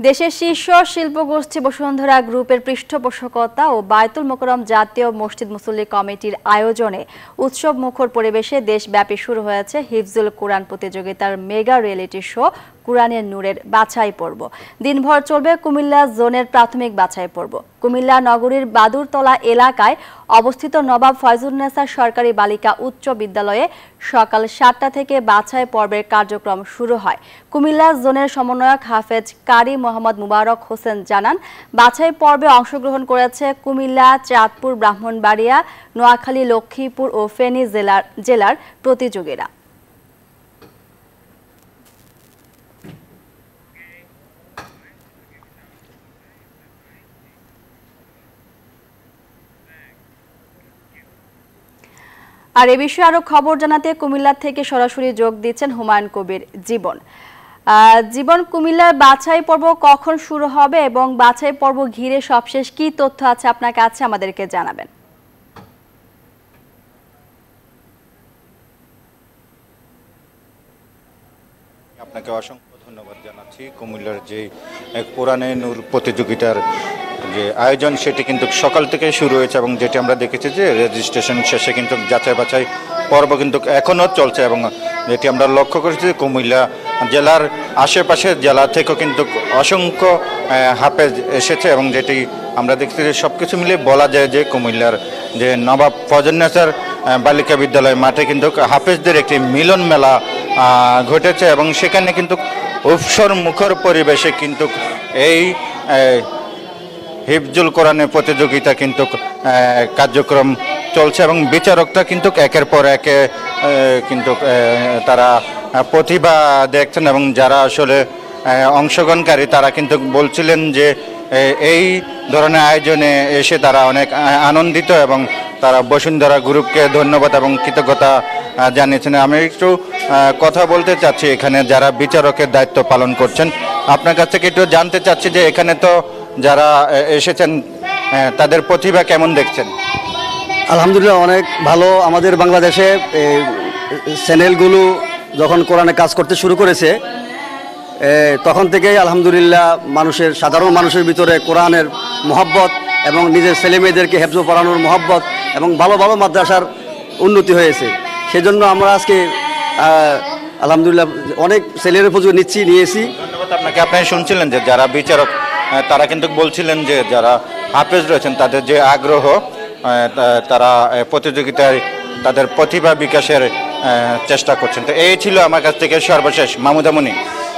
দেশের শীর্ষ শিল্পগোষ্ঠী বসুন্ধরা গ্রুপের পৃষ্ঠপোষকতা ও বায়তুল মোকরম জাতীয় মসজিদ মুসল্লি কমিটির আয়োজনে উৎসব মুখর পরিবেশে দেশব্যাপী শুরু হয়েছে হিফজুল কোরআন প্রতিযোগিতার মেগা রিয়েলিটি শো কুরআনের নূরের বাছাই পর্ব। দিনভর চলবে কুমিল্লা জোনের প্রাথমিক বাছাই পর্ব। কুমিল্লা নগরীর বাদুরতলা এলাকায় অবস্থিত নবাব ফয়জুন্নেসা সরকারি বালিকা উচ্চ বিদ্যালয়ে সকাল ৭টা থেকে বাছাই পর্বের কার্যক্রম শুরু হয়। কুমিল্লা জোনের সমন্বয়ক হাফেজ কারি মোহাম্মদ মুবারক হোসেন জানান, বাছাই পর্বে অংশগ্রহণ করেছে কুমিল্লা, চাঁদপুর, ব্রাহ্মণবাড়িয়া, নোয়াখালী, লক্ষ্মীপুর ও ফেনী জেলার প্রতিযোগীরা। আর এ বিষয়ে আরো খবর জানাতে কুমিল্লা থেকে সরাসরি যোগ দিচ্ছেন হুমায়ুন কবির জীবন। কুমিল্লার বাছাই পর্ব কখন শুরু হবে এবং বাছাই পর্ব ঘিরে সবশেষ কি তথ্য আছে আপনার কাছে আমাদেরকে জানাবেন। আপনাকে অসংখ্য ধন্যবাদ জানাচ্ছি। কুমিল্লার যে কোরআনে নূর প্রতিযোগিতার যে আয়োজন সেটি কিন্তু সকাল থেকে শুরু হয়েছে এবং যেটি আমরা দেখেছি যে রেজিস্ট্রেশন শেষে কিন্তু যাচাই বাছাই পর্ব কিন্তু এখনও চলছে এবং যেটি আমরা লক্ষ্য করেছি কুমিল্লা জেলার আশেপাশের জেলা থেকেও কিন্তু অসংখ্য হাফেজ এসেছে এবং যেটি আমরা দেখছি যে সব কিছু মিলে বলা যায় যে কুমিল্লার যে নবাব ফয়জুন্নেসার বালিকা বিদ্যালয় মাঠে কিন্তু হাফেজদের একটি মিলন মেলা ঘটেছে এবং সেখানে কিন্তু উৎসব মুখর পরিবেশে কিন্তু এই হিফজুল কোরআনের প্রতিযোগিতা কিন্তু কার্যক্রম চলছে এবং বিচারকরা কিন্তু একের পর একে কিন্তু তারা প্রতিভা দেখছেন এবং যারা আসলে অংশগ্রহণকারী তারা কিন্তু বলছিলেন যে এই ধরনের আয়োজনে এসে তারা অনেক আনন্দিত এবং তারা বসুন্ধরা গ্রুপকে ধন্যবাদ এবং কৃতজ্ঞতা জানিয়েছেন। আমি একটু কথা বলতে চাচ্ছি এখানে যারা বিচারকের দায়িত্ব পালন করছেন, আপনার কাছ থেকে একটু জানতে চাচ্ছি যে এখানে তো যারা এসেছেন তাদের প্রতিভা কেমন দেখছেন? আলহামদুলিল্লাহ অনেক ভালো। আমাদের বাংলাদেশে চ্যানেলগুলো যখন কোরআনে কাজ করতে শুরু করেছে তখন থেকেই আলহামদুলিল্লাহ সাধারণ মানুষের ভিতরে কোরআনের মহব্বত এবং নিজের ছেলেমেয়েদেরকে হেফজ পড়ানোর মহব্বত এবং ভালো ভালো মাদ্রাসার উন্নতি হয়েছে। সেজন্য আমরা আজকে আলহামদুলিল্লাহ অনেক ছেলের প্রচুর নিয়েছি। ধন্যবাদ আপনাকে। আপনি শুনছিলেন যে যারা বিচারক তারা কিন্তু বলছিলেন যে যারা হাফেজ রয়েছেন তাদের যে আগ্রহ তারা প্রতিযোগিতায় তাদের প্রতিভা বিকাশের চেষ্টা করছেন। তো এই ছিল আমার কাছ থেকে সর্বশেষ। মাহমুদা মনি।